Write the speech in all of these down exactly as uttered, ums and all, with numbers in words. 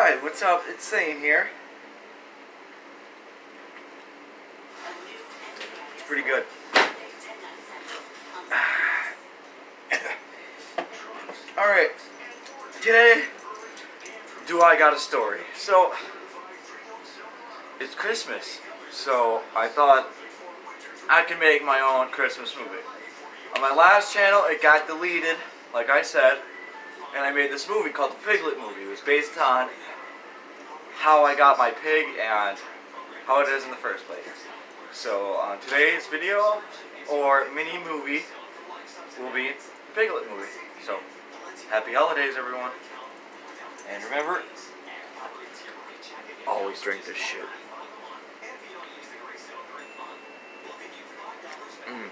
Alright, what's up? It's Thane here. It's pretty good. Alright, today, do I got a story? So, it's Christmas, so I thought I could make my own Christmas movie. On my last channel, it got deleted, like I said, and I made this movie called the Piglet movie. It was based on how I got my pig and how it is in the first place. So on today's video or mini movie will be the Piglet movie. So happy holidays, everyone. And remember, always drink this shit. Mm.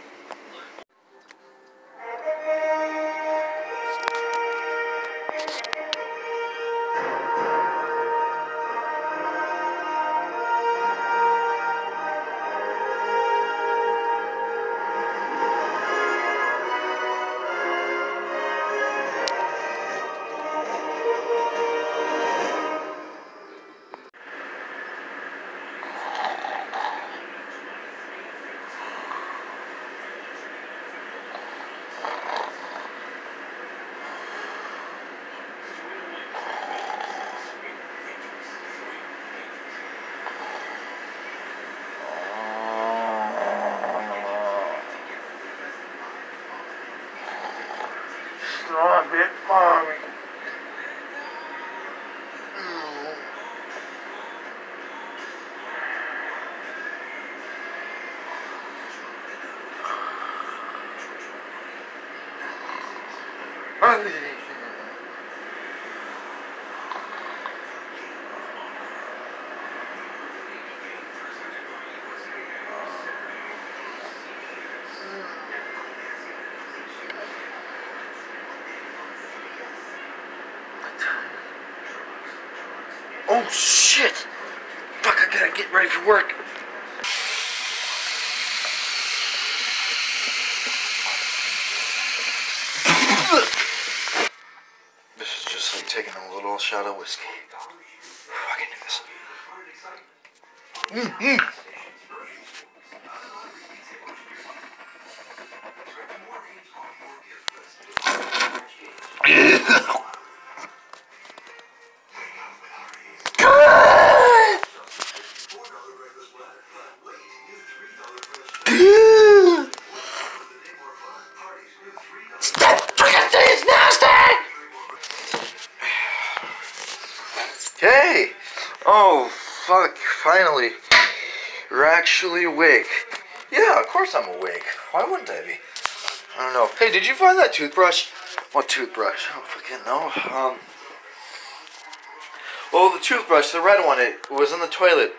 Not a bit mommy. Oh shit! Fuck, I gotta get ready for work. This is just like taking a little shot of whiskey. I can do this. Mm-hmm. Hey! Oh, fuck, finally. You're actually awake. Yeah, of course I'm awake. Why wouldn't I be? I don't know. Hey, did you find that toothbrush? What toothbrush? I don't fucking know. Um. Well, the toothbrush, the red one, it was in the toilet.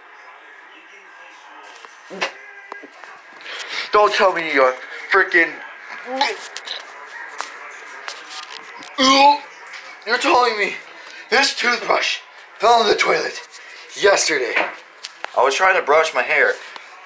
Don't tell me you're freaking. You're telling me this toothbrush fell in the toilet yesterday. I was trying to brush my hair.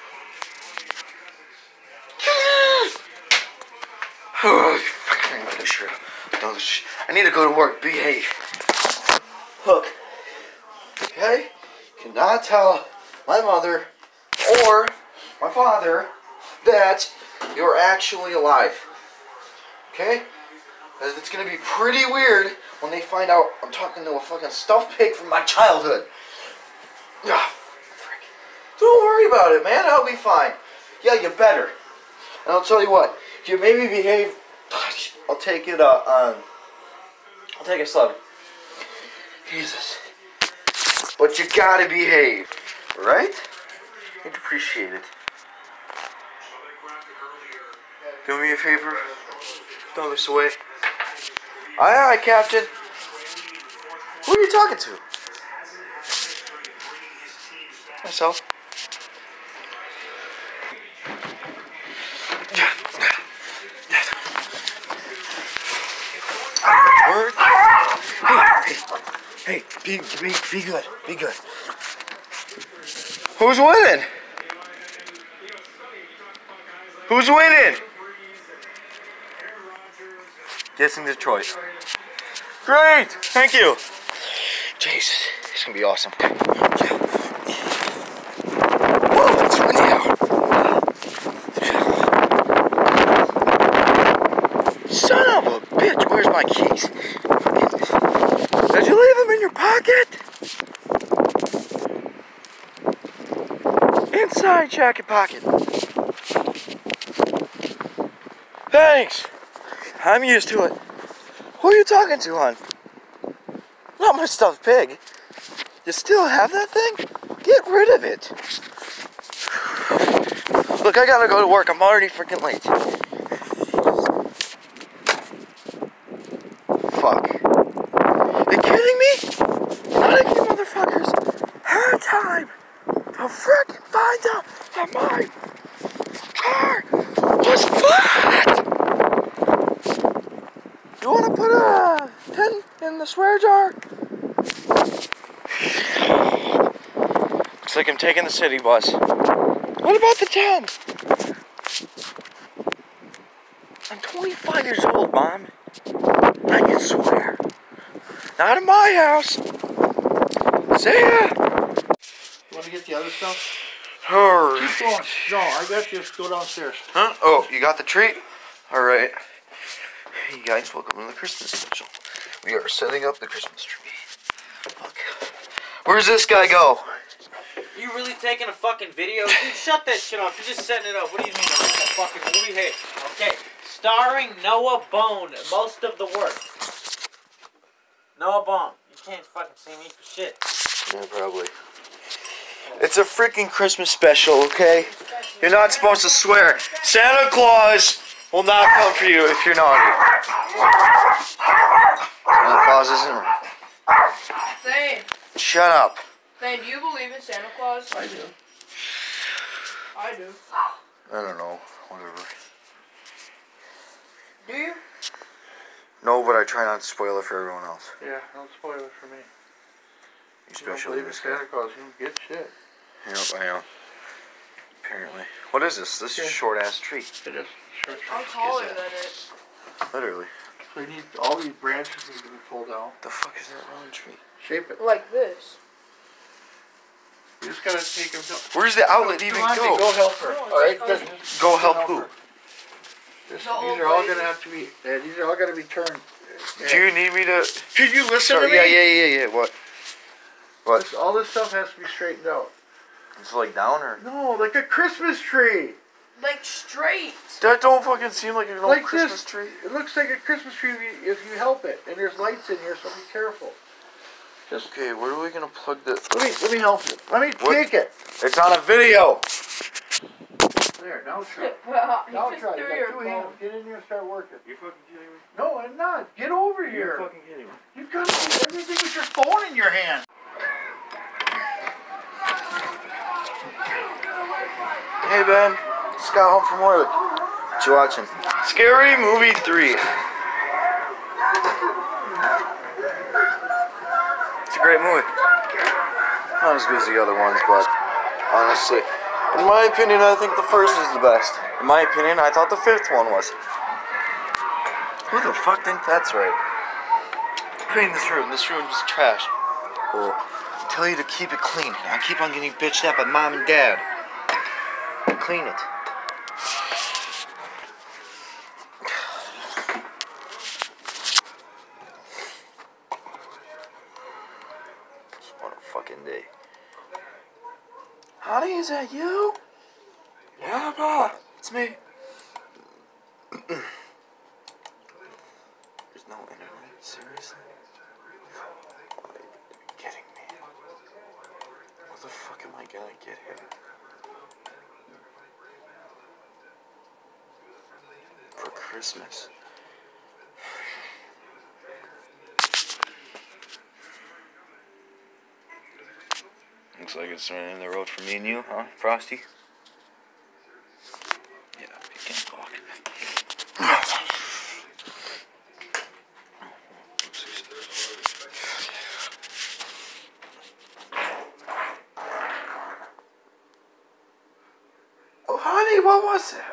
Oh, fucking put this shirt up. I need to go to work. Behave. Look. Okay? Cannot tell my mother or my father that you're actually alive. Okay? Because it's going to be pretty weird when they find out I'm talking to a fucking stuffed pig from my childhood. Ah, frick. Don't worry about it, man. I'll be fine. Yeah, you better. And I'll tell you what. If you maybe behave, I'll take it, uh, um, I'll take a slug. Jesus. But you gotta behave. Right? I'd appreciate it. Do me a favor. Throw this away. Aye, aye, Captain. Who are you talking to? Myself. Word. Hey, hey, hey, be, be, be good, be good. Who's winning? Who's winning? Guessing Detroit. Great, thank you. Jesus, it's gonna be awesome. Whoa, it's windy out. Son of a bitch, where's my keys? Did you leave them in your pocket? Inside jacket pocket. Thanks. I'm used to it. Who are you talking to, hon? Not my stuffed pig. You still have that thing? Get rid of it. Look, I gotta go to work. I'm already freaking late. Fuck. Are you kidding me? None of you motherfuckers had time to freaking find out that my car was flat. You wanna put a pin in the swear jar? Looks like I'm taking the city bus. What about the town? I'm twenty-five years old, Mom. I can swear. Not in my house. See ya. You want to get the other stuff? Hurry. Keep going. No, I got you. Go downstairs. Huh? Oh, you got the treat? Alright. Hey guys, welcome to the Christmas special. We are setting up the Christmas tree. Look. Where's this guy go? You really taking a fucking video? Dude, shut that shit off. You're just setting it up. What do you mean? That fucking movie? Hey, okay. Starring Noah Bone, most of the work. Noah Bone. You can't fucking see me for shit. Yeah, probably. It's a freaking Christmas special, okay? You're not supposed to swear. Santa Claus will not come for you if you're naughty. Santa Claus isn't right. Thane, Shut up. Thane, do you believe in Santa Claus? I do. I do. I don't know. Whatever. Do you? No, but I try not to spoil it for everyone else. Yeah, don't spoil it for me. Especially you don't this believe guy. in Santa Claus, you don't get shit. Yep, I know. Apparently. What is this? This is a short ass tree. It is. Short, I'm short. taller than it. Literally. So you need, all these branches need to be pulled out. The fuck is that round tree? Shape it. Like this. You just gotta take them down. Where's the outlet even Come on, go? Go help her. No, it's Alright, like- just Go help who? her. This, The old these are all lady. gonna have to be. Uh, these are all gonna be turned. Yeah. Do you need me to? Could you listen Sorry, to me? yeah, yeah, yeah, yeah. What? What? This, all this stuff has to be straightened out. It's like down or? No, like a Christmas tree. Like straight. That don't fucking seem like an old Like Christmas this. tree. It looks like a Christmas tree if you, if you help it. And there's lights in here, so be careful. Just Okay, where are we gonna plug this? let me let me help you. Let me What? take it. It's on a video. There, now try. Well, you Now just try. threw You your got two phone. hands. Get in here and start working. You fucking kidding me? No, I'm not. Get over You're here. fucking kidding me. You gotta do everything with your phone in your hand. Hey Ben, just got home from work. What you watching? Scary Movie three. It's a great movie. Not as good as the other ones, but honestly, in my opinion, I think the first is the best. In my opinion, I thought the fifth one was. Who the fuck think that's right? Clean this room. This room is trash. Well, I tell you to keep it clean. I keep on getting bitched at by mom and dad. Clean it. What a fucking day. Honey, is that you? Yeah, Pa. It's me. There's no internet. Seriously? Are you kidding me? What the fuck am I gonna get here? For Christmas. Looks like it's running in the road for me and you, huh, Frosty? Yeah, you can't walk. Oh, honey, what was that?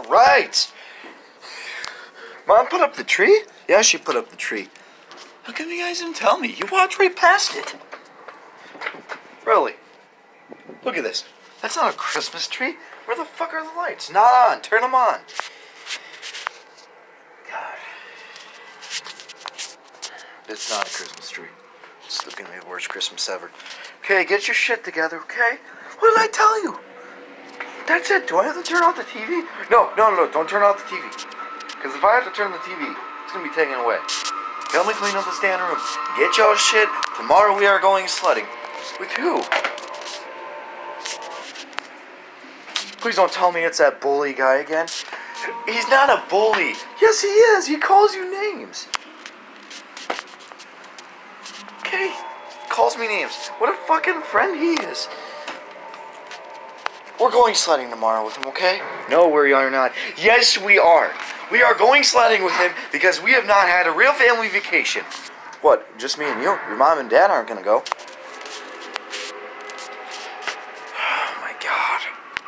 Alright. Mom put up the tree? Yeah, she put up the tree. How come you guys didn't tell me? You walked right past it. Really? Look at this. That's not a Christmas tree. Where the fuck are the lights? Not on. Turn them on. God. It's not a Christmas tree. It's going to be the worst Christmas ever. Okay, get your shit together, okay? What did I tell you? That's it. Do I have to turn off the T V? No, no, no, don't turn off the T V. Because if I have to turn the T V, it's going to be taken away. Help me clean up the stand room. Get your shit. Tomorrow we are going sledding. With who? Please don't tell me it's that bully guy again. He's not a bully. Yes, he is. He calls you names. Okay? Calls me names. What a fucking friend he is. We're going sledding tomorrow with him, okay? No, we are not. Yes, we are. We are going sledding with him because we have not had a real family vacation. What, just me and you? Your mom and dad aren't going to go. Oh, my God.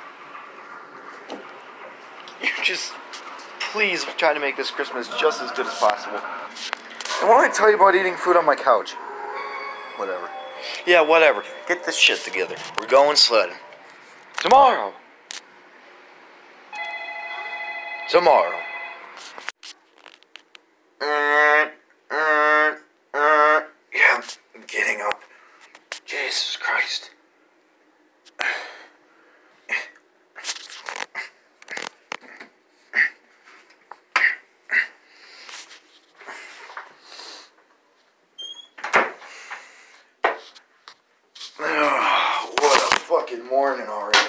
You just, please try to make this Christmas just as good as possible. And what did I tell you about eating food on my couch? Whatever. Yeah, whatever. Get this shit together. We're going sledding. Tomorrow. Tomorrow. Uh, uh, uh, yeah, I'm getting up. Jesus Christ. Oh, what a fucking morning already.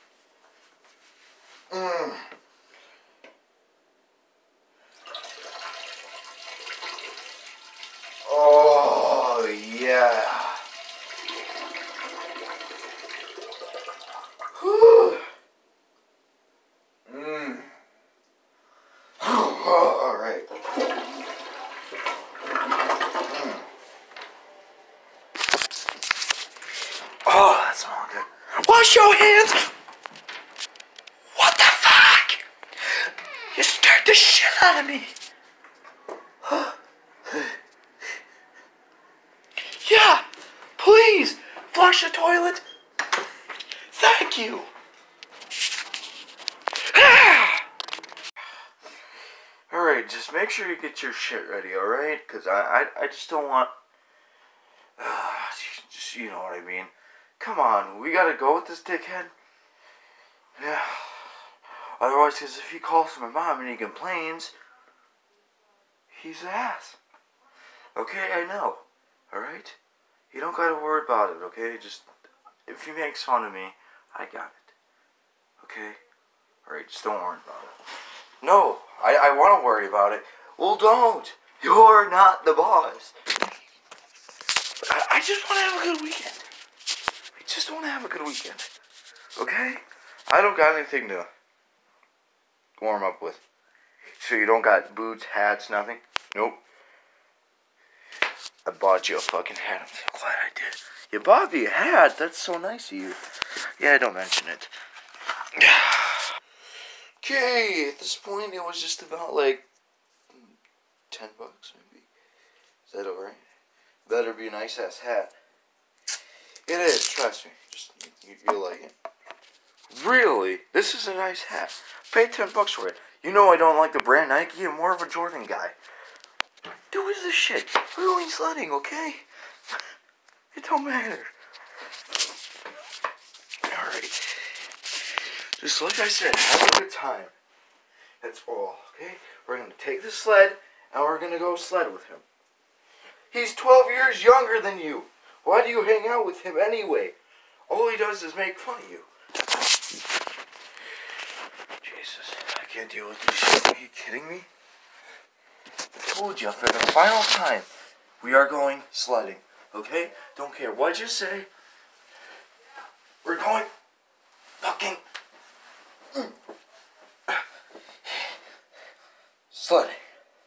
Mm. Oh, yeah. Whew. Mm. Oh, all right. Mm. Oh, that smells good. Wash your hands. What the fuck? You scared the shit out of me. Yeah, please flush the toilet. Thank you. Alright, just make sure you get your shit ready, alright? Because I, I, I just don't want... Uh, just, you know what I mean. Come on, we gotta go with this dickhead. Yeah. Otherwise, because if he calls my mom and he complains, he's an ass. Okay, I know. Alright? You don't gotta worry about it, okay? Just, if he makes fun of me, I got it. Okay? Alright, just don't worry about it. No, I, I want to worry about it. Well, don't. You're not the boss. I, I just want to have a good weekend. I just want to have a good weekend. Okay? I don't got anything to warm up with. So you don't got boots, hats, nothing? Nope. I bought you a fucking hat. I'm so glad I did. You bought me a hat? That's so nice of you. Yeah, don't mention it. Okay, at this point it was just about like ten bucks maybe. Is that alright? Better be a nice ass hat. It is, trust me. Just you, you'll like it. Really? This is a nice hat. Pay ten bucks for it. You know I don't like the brand Nike. I'm more of a Jordan guy. Dude, what is this shit? We're going sledding, okay? It don't matter. Alright. Just like I said, have a good time. That's all, okay? We're going to take the sled, and we're going to go sled with him. He's twelve years younger than you. Why do you hang out with him anyway? All he does is make fun of you. Jesus, I can't deal with this shit. Are you kidding me? I told you, for the final time, we are going sledding, okay? Don't care what you say. We're going fucking... Mm. Sledding.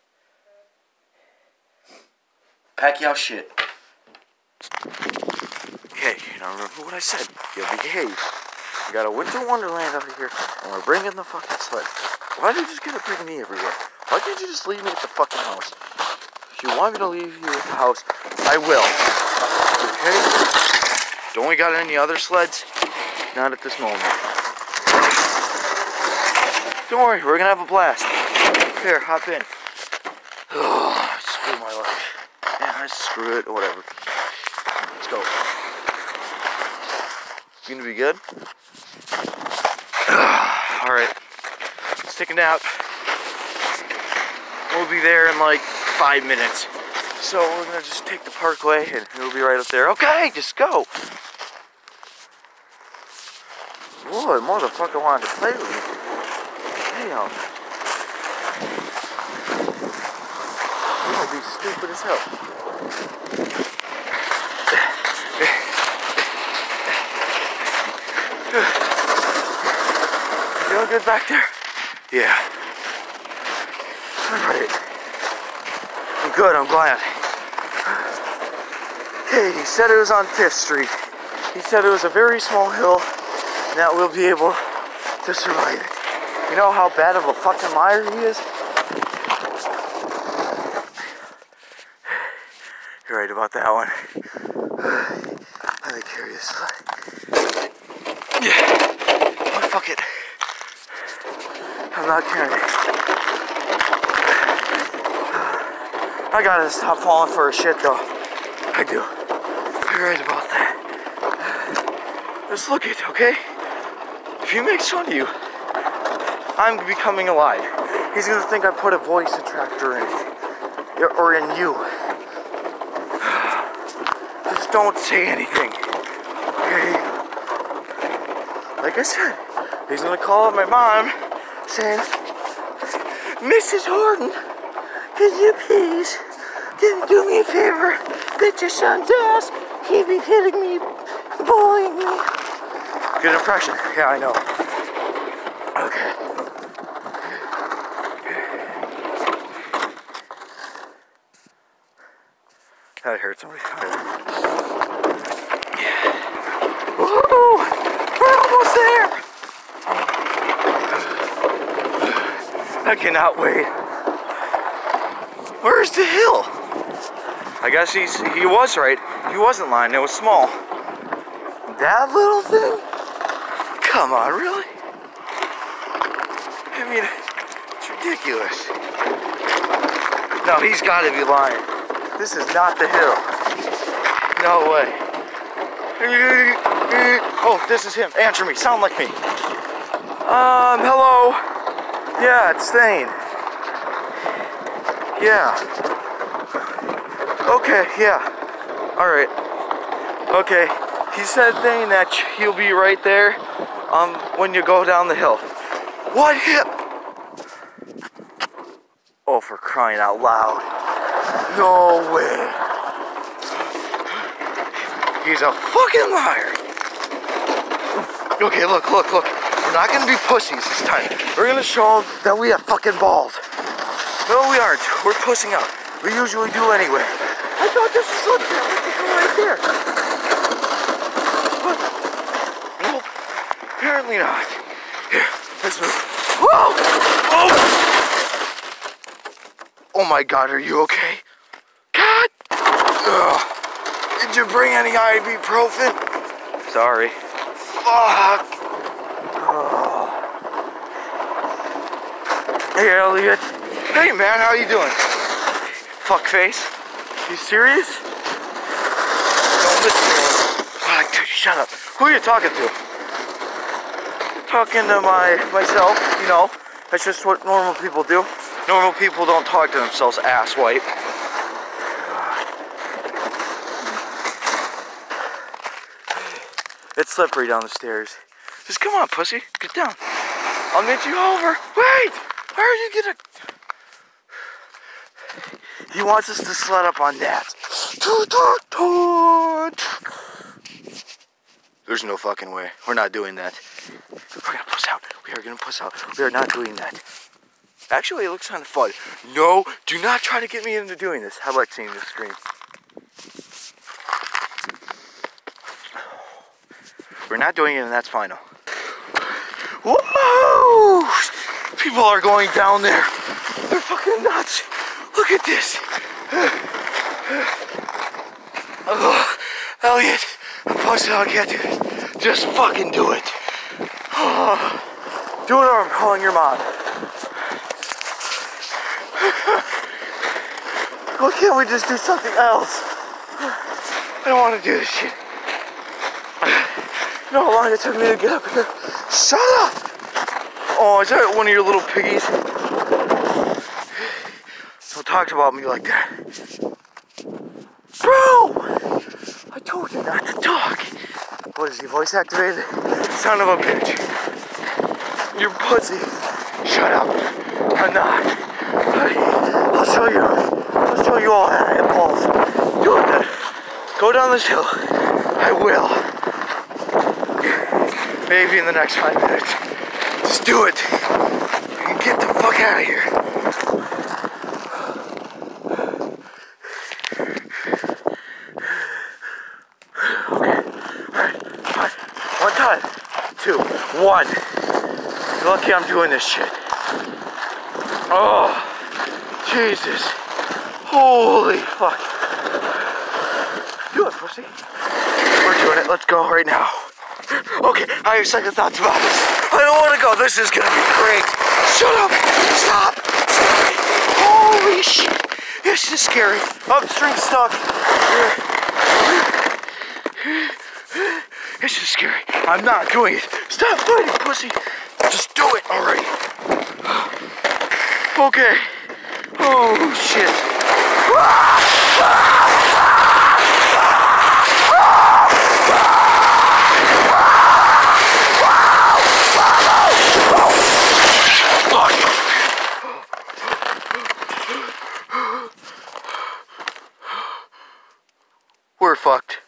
Pack your shit. Okay, now remember what I said. You'll behave. We got a winter wonderland over here, and we're bringing the fucking sled. Why do you just gotta bring me everywhere? Why can't you just leave me at the fucking house? If you want me to leave you at the house, I will. Okay? Don't we got any other sleds? Not at this moment. Don't worry, we're gonna have a blast. Here, hop in. Oh, screw my life. Yeah, screw it, whatever. Let's go. You gonna be good? Alright. Let's take a nap. We'll be there in like five minutes. So we're gonna just take the parkway and we'll be right up there. Okay, just go. Boy, motherfucker wanted to play with me. Damn. I'll be stupid as hell. Feeling good back there? Yeah. Alright. I'm good, I'm glad. Hey, he said it was on fifth street. He said it was a very small hill and that we'll be able to survive it. You know how bad of a fucking liar he is? You're right about that one. Let me carry this. Oh, fuck it. I'm not carrying it. I gotta stop falling for a shit though. I do. You're right about that. Just look it, okay? If he makes fun of you, I'm becoming alive. He's gonna think I put a voice attractor in it. Or in you. Just don't say anything. Okay? Like I said, he's gonna call up my mom saying, Missus Horton, can you please can you do me a favor? Beat your son's ass. He'd be hitting me, bullying me. Good impression. Yeah, I know. Okay. That hurts me. Woo! We're almost there! I cannot wait. Where's the hill? I guess he's he was right. He wasn't lying. It was small. That little thing? Come on, really? I mean, it's ridiculous. No, he's got to be lying. This is not the hill. No way. Oh, this is him. Answer me. Sound like me. Um, hello. Yeah, it's Thane. Yeah. Okay, yeah. Alright. Okay. He said, Thane, that he'll be right there um, when you go down the hill. What hip? Oh, for crying out loud. No way. He's a fucking liar. Okay, look, look, look. We're not gonna be pussies this time. We're gonna show them that we have fucking balls. No, we aren't. We're pussing out. We usually do anyway. I thought this was up there. We could go right there. But, well, apparently not. Here, let's move. Whoa! Oh! Oh my God, are you okay? God! Ugh. Did you bring any ibuprofen? Sorry. Fuck! Oh. Hey, Elliot. Hey, man, how you doing? Fuckface. You serious? Don't listen to him. Oh, dude, shut up. Who are you talking to? Talking to my myself, you know. That's just what normal people do. Normal people don't talk to themselves, asswipe. It's slippery down the stairs. Just come on, pussy. Get down. I'll get you over. Wait! Where are you gonna... He wants us to sled up on that. There's no fucking way. We're not doing that. We're gonna puss out. We are gonna puss out. We are not doing that. Actually, it looks kind of fun. No, do not try to get me into doing this. How about seeing this screen? We're not doing it, and that's final. Whoa! People are going down there. They're fucking nuts. Look at this. Oh, Elliot, I'm posted on, I can't do this. Just fucking do it. Oh, do it or I'm calling your mom. Why can't we just do something else? I don't want to do this shit. You know how long it took me to get up here? Shut up! Oh, is that one of your little piggies? Don't talk about me like that. Bro! I told you not to talk. What is he, voice activated? Son of a bitch. You're pussy. Shut up. I'm not. I'll show you. I'll show you all that I have balls. Do it then. Go down this hill. I will. Maybe in the next five minutes. Just do it. And get the fuck out of here. Okay. Alright. Fine. One time. Two. One. You're lucky I'm doing this shit. Oh. Jesus. Holy fuck. Do it, pussy. We're doing it. Let's go right now. Okay, I have second thoughts about this. I don't want to go. This is gonna be great. Shut up. Stop. Stop. Holy shit. This is scary. Upstream stuck. This is scary. I'm not doing it. Stop fighting, pussy. Just do it already. Okay. Oh shit. We're fucked.